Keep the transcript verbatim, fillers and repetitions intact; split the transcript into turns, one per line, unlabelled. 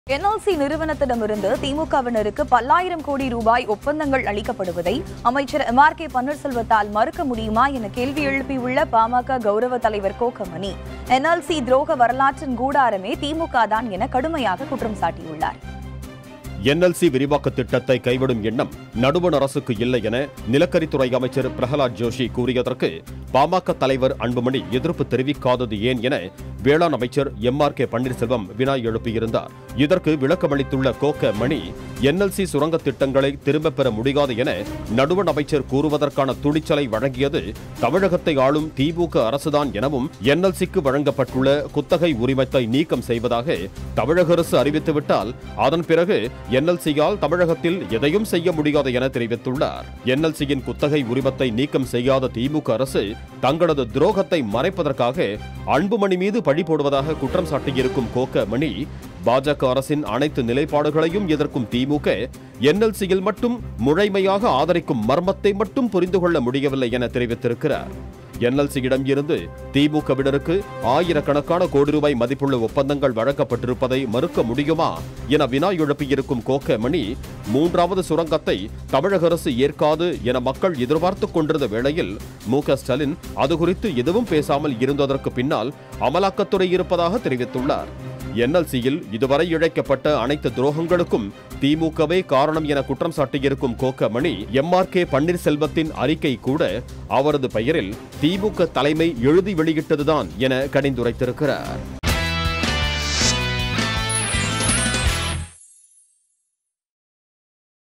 N L C நிறுவனத்திடமிருந்து திமுகவினருக்கு பல்லாயிரம் கோடி ரூபாய் ஒப்பந்தங்கள் அளிக்கப்படுவதை அமைச்சர் எம் ஆர் கே பன்னீர்செல்வத்தால் மறுக்க முடியுமா என கேள்வி எழுப்பியுள்ள பாமக கௌரவ தலைவர் கோக்கமணி, என் எல் சி துரோக வரலாற்றின் கூடாரமே திமுக தான் என கடுமையாக குற்றம் சாட்டியுள்ளார்.
என் எல் சி விரிவாக்க திட்டத்தை கைவிடும் எண்ணம் நடுவண் அரசுக்கு இல்லை என நிலக்கரித்துறை அமைச்சர் பிரகலாத் ஜோஷி கூறியதற்கு பாமக தலைவர் அன்புமணி எதிர்ப்பு தெரிவிக்காதது ஏன் என வேளாண் அமைச்சர் எம் ஆர் கே பன்னீர்செல்வம் வினா எழுப்பியிருந்தார். இதற்கு விளக்கமளித்துள்ள கோக்க மணி, என் எல் சி சுரங்க திட்டங்களை திரும்பப் பெற முடியாது என நடுவண் அமைச்சர் கூறுவதற்கான துணிச்சலை வழங்கியது தமிழகத்தை ஆளும் திமுக அரசுதான் எனவும் என் எல் சிக்கு வழங்கப்பட்டுள்ள குத்தகை உரிமத்தை நீக்கம் செய்வதாக தமிழக அரசு அறிவித்துவிட்டால் அதன் பிறகு என் எல் சியால் தமிழகத்தில் எதையும் செய்ய முடியாது என தெரிவித்துள்ளார். என் எல் சியின் குத்தகை உரிமத்தை நீக்கம் செய்யாத திமுக அரசு தங்களது துரோகத்தை மறைப்பதற்காக அன்புமணி மீது பழி போடுவதாக குற்றம் சாட்டியிருக்கும் கோக்க மணி, பாஜக அரசின் அனைத்து நிலைப்பாடுகளையும் எதிர்க்கும் திமுக என் எல் சியில் மட்டும் முழுமையாக ஆதரிக்கும் மர்மத்தை மட்டும் புரிந்து கொள்ள முடியவில்லை என தெரிவித்திருக்கிறார். என் எல் சியிடம் இருந்து திமுகவினருக்கு ஆயிரக்கணக்கான கோடி ரூபாய் மதிப்புள்ள ஒப்பந்தங்கள் வழங்கப்பட்டிருப்பதை மறுக்க முடியுமா என வினா எழுப்பியிருக்கும் கோக்க மணி, மூன்றாவது சுரங்கத்தை தமிழக அரசு ஏற்காது என மக்கள் எதிர்பார்த்துக் கொண்டிருந்த வேளையில் மு க ஸ்டாலின் அது குறித்து எதுவும் பேசாமல் இருந்ததற்கு பின்னால் அமலாக்கத்துறை இருப்பதாக தெரிவித்துள்ளார். என் எல் சியில் இதுவரை இழைக்கப்பட்ட அனைத்து துரோகங்களுக்கும் திமுகவே காரணம் என குற்றம் சாட்டியிருக்கும் கோக்க மணி, எம் ஆர் கே பன்னீர்செல்வத்தின் அறிக்கை கூட அவரது பெயரில் திமுக தலைமை எழுதி வெளியிட்டதுதான் என கடிந்துரைத்திருக்கிறார்.